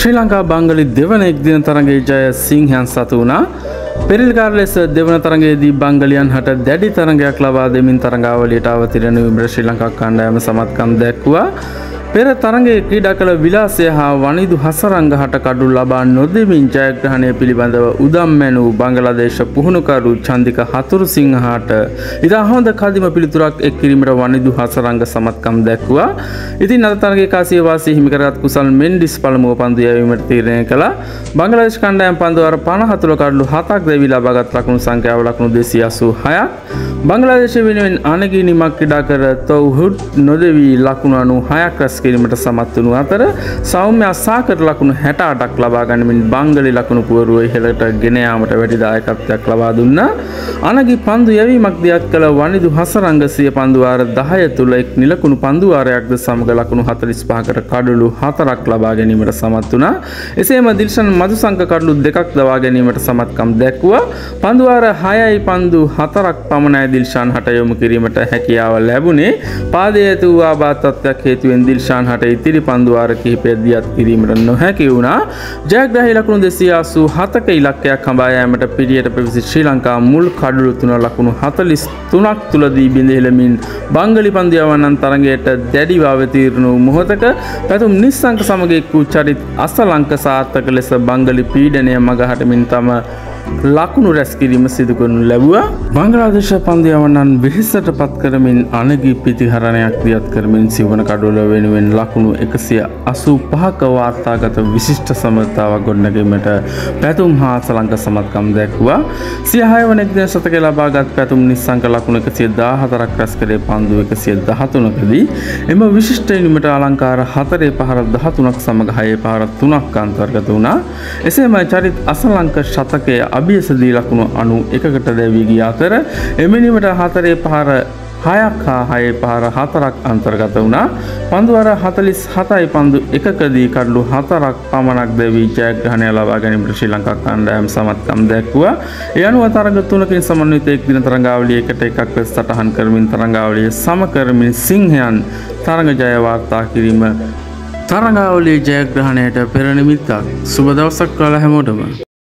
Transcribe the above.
ශ්‍රී ලංකා බංගලි දෙවන එක්දින තරගයේ ජය සිංහයන් සතු වුණා. පෙරලිකාර ලෙස දෙවන තරගයේදී බංගලියන් හට දැඩි තරගයක් ලබා දෙමින් තරගාවලියට අවතීර්ණ වූ ශ්‍රී ලංකා කණ්ඩායම සමත්කම් දැක්වුවා. පෙර තරගයේ ක්‍රීඩා කළ විලාසය හා වනිදු හසරංග හට කඩු ලබා නොදෙමින් ජයග්‍රහණය පිළිබඳව උදම් වූ බංගලාදේශ පුහුණුකරු චන්දික හතුරුසිංහට ඉතා හොඳ කදිම පිළිතුරක් එක් කිරීමට වනිදු හසරංග සමත්කම් දැක්වුවා. ඉතින් අද තරගයේ කාසිය වාසී හිමි කරගත් කුසල් මෙන්ඩිස් පළමුව පන්දු යැවීමට තීරණය කළා. බංගලාදේශ කණ්ඩායම පන්දු වාර 54 කඩලු 7ක් දෙවි ලබාගත් ලකුණු සංඛ්‍යාව ලකුණු 286ක්. බංගලාදේශ වෙනුවෙන් අනගිනිමක් ක්‍රීඩා කර තෞහිඩ් නොදෙවි ලකුණු 96ක් රැස් කිරීමට සමත් වුණු අතර සෞම්‍ය අසාකට ලකුණු 68ක් ලබා ගනිමින් බංගලි ලකුණු පුවරුව ඉහළට ගෙන යාමට වැඩි දායකත්වයක් ලබා දුන්නා. අනගි පන්දු යැවීමක් දියත් කළ වනිදු හසරංග සිය පන්දු වාර 10 තුල එක් නිලකුණු පන්දු වාරයක්ද සමග ලකුණු 45කට කඩලු 4ක් ලබා ගැනීමට සමත් වුණා. එසේම දිල්ෂන් මදුසංක කඩලු 2ක් දවා ගැනීමට සමත්කම් දැක්වුවා. පන්දු වාර 6යි පන්දු 4ක් පමණයි දිල්ෂාන් හට යොමු කිරීමට හැකියාව ලැබුණේ. පාදයේ ඇති වූ ආබාධයක් හේතුවෙන් දිල්ෂාන් හට ඉතිරි පන්දු වාර කිහිපයක් දියත් කිරීමට නොහැකි වුණා. ජයග්‍රාහී ලකුණු 287ක ඉලක්කයක් හඹා යාමට පිටියට පැවසි ශ්‍රී ලංකා මුල් කඩලු 3 ලකුණු 43ක් තුලදී බිඳෙහෙළමින් බංගලි පන්දු යවන්නන් තරගයට දැඩිව අවතීර්ණ වූ මොහොතක පැතුම් නිස්සංක සමග එක් වූ චරිත් අසලංක සාර්ථක ලෙස බංගලි පීඩනය මගහටමින් තම ලකුණු රැස් කිරීම සිදු කරනු ලැබුවා. බංගලාදේශ පන්දු යවන්නන් වෙහෙසට පත් කරමින් අනගි පිටිහරණයක් දියත් කරමින් සිවන කඩවල වෙනුවෙන් ලකුණු 185ක වාර්තාගත විශිෂ්ට සමතාවක් ගොඩනැගීමට පැතුම් හා සලංක සමත්කම් දැක්වුවා. 6 වන එක්දින ශතකය ලබාගත් පැතුම් නිස්සංක ලකුණු 114ක් රැස් කළේ පන්දු 113කදී. එම විශිෂ්ට ඉනිමට අලංකාර 4 පහර 13ක් සමග 6 පහර 3ක් අන්තර්ගත වුණා. එසේම චරිත් අසලංක ශතකය අභියසදී ලකුණු 91කට දැවී ගිය අතර එමෙනිමට 4 පහර 6ක් හා 6 පහර 4ක් අන්තර්ගත වුණා. පන්දු වාර 47යි පන්දු 1කදී කඩලු 4ක් පමණක් දැවී ජයග්‍රහණය ලබා ගැනීමට ශ්‍රී ලංකා කණ්ඩායම සමත්කම් දැක්වුවා. ඒ අනුව තරග 3කින් සමන්විත එක් දින තරගාවලිය 1-1ක් ලෙස සටහන් කරමින් තරගාවලිය සම කරමින් සිංහයන් තරග ජය වාර්තා කිරීම තරගාවලියේ ජයග්‍රහණයට පෙර නිමිත්තක්. සුබ දවසක් කළ හැමෝටම.